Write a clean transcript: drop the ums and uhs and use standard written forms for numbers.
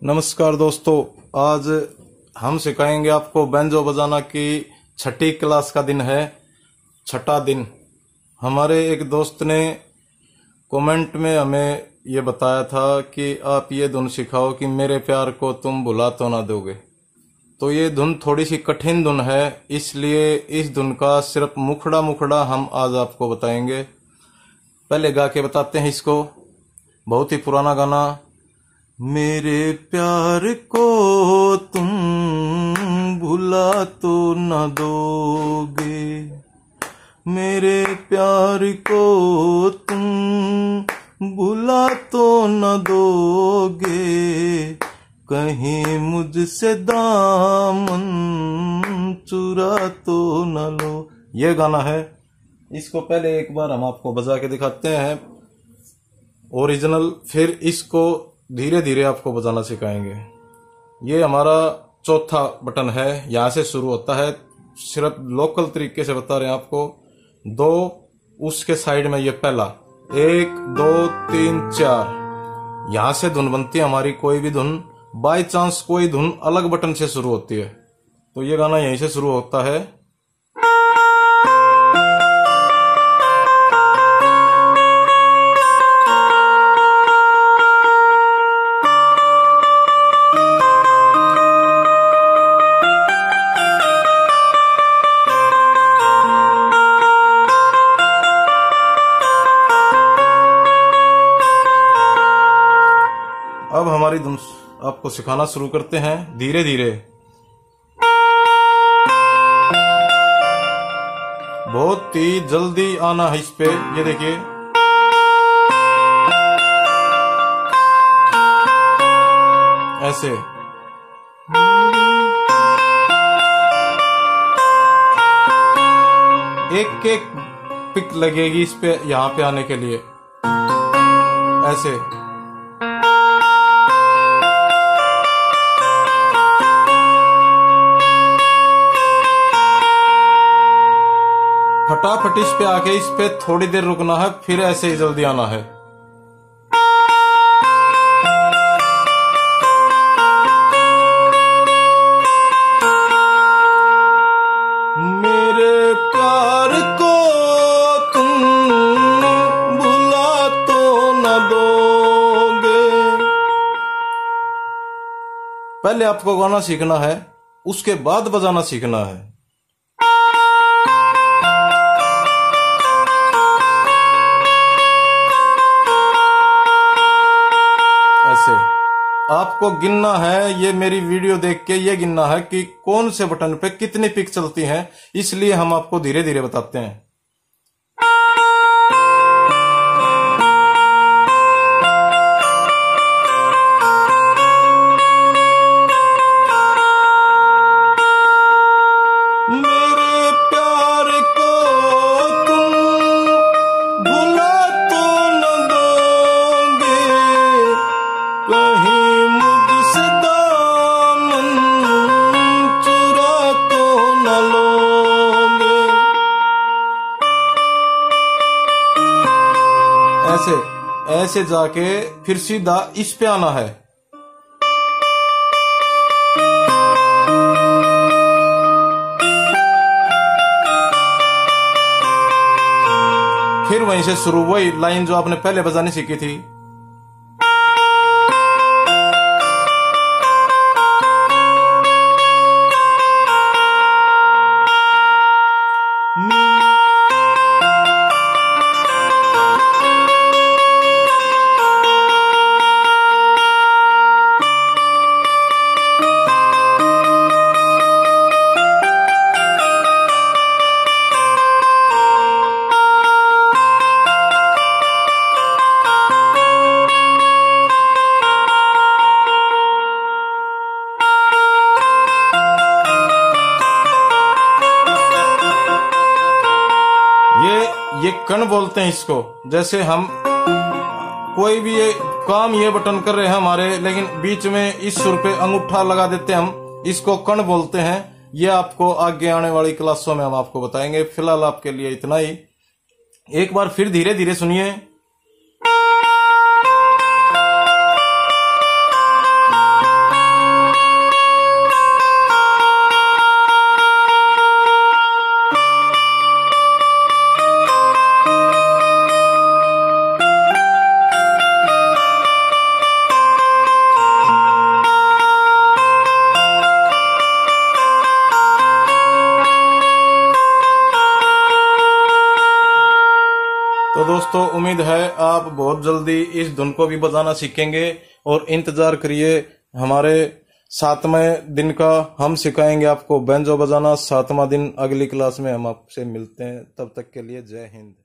नमस्कार दोस्तों, आज हम सिखाएंगे आपको बैंजो बजाना की छठी क्लास का दिन है, छठा दिन। हमारे एक दोस्त ने कमेंट में हमें ये बताया था कि आप ये धुन सिखाओ कि मेरे प्यार को तुम भुला तो ना दोगे। तो ये धुन थोड़ी सी कठिन धुन है, इसलिए इस धुन का सिर्फ मुखड़ा मुखड़ा हम आज आपको बताएंगे। पहले गा के बताते हैं इसको। बहुत ही पुराना गाना। मेरे प्यार को तुम भुला तो न दोगे, मेरे प्यार को तुम भुला तो न दोगे, कहीं मुझसे दामन चुरा तो न लो। ये गाना है। इसको पहले एक बार हम आपको बजा के दिखाते हैं ओरिजिनल, फिर इसको धीरे धीरे आपको बजाना सिखाएंगे। ये हमारा चौथा बटन है, यहां से शुरू होता है। सिर्फ लोकल तरीके से बता रहे हैं आपको। दो उसके साइड में ये पहला, 1 2 3 4, यहां से धुन बनती है हमारी। कोई भी धुन बाय चांस कोई धुन अलग बटन से शुरू होती है, तो ये गाना यहीं से शुरू होता है। अब हमारी धुन आपको सिखाना शुरू करते हैं धीरे धीरे। बहुत ही जल्दी आना है इस पे। ये देखिए, ऐसे एक एक पिक लगेगी इस पे, यहां पे आने के लिए ऐसे। फटाफट इस पे आके इस पे थोड़ी देर रुकना है, फिर ऐसे ही जल्दी आना है। मेरे प्यार को तुम भुला तो न दोगे। पहले आपको गाना सीखना है, उसके बाद बजाना सीखना है। ऐसे आपको गिनना है। ये मेरी वीडियो देख के ये गिनना है कि कौन से बटन पे कितनी पिक चलती हैं, इसलिए हम आपको धीरे धीरे बताते हैं। मेरे प्यार को तुम भुला तो न दोगे, कहीं मुझसे दामन चुरा तो न लोगे। ऐसे ऐसे जाके फिर सीधा इस पे आना है। फिर वहीं से शुरू, वही लाइन जो आपने पहले बजानी सीखी थी। ये कण बोलते हैं इसको। जैसे हम कोई भी ये काम ये बटन कर रहे हैं हमारे, लेकिन बीच में इस सुर पे अंगूठा लगा देते हैं हम, इसको कण बोलते हैं। ये आपको आगे आने वाली क्लासों में हम आपको बताएंगे। फिलहाल आपके लिए इतना ही। एक बार फिर धीरे धीरे सुनिए। दोस्तों उम्मीद है आप बहुत जल्दी इस धुन को भी बजाना सीखेंगे और इंतजार करिए हमारे 7वें दिन का। हम सिखाएंगे आपको बैंजो बजाना 7वां दिन। अगली क्लास में हम आपसे मिलते हैं, तब तक के लिए जय हिंद।